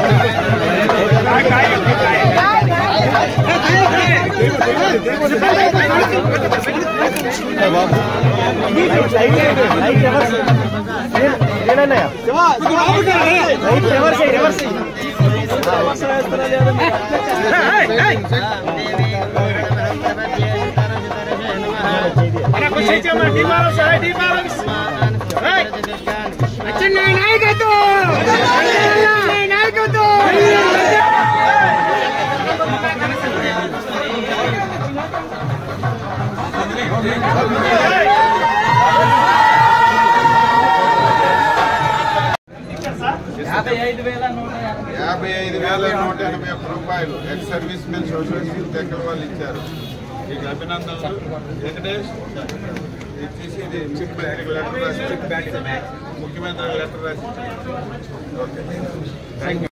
రూపాయలు ex service men social దగ్గర వాళ్ళు ఇచ్చారు. మీకు అభినందనలు. వెంకటేష్ ఇచ్చేసి ముఖ్యమంత్రి లెటర్ రాసి ఓకే థ్యాంక్ యూ.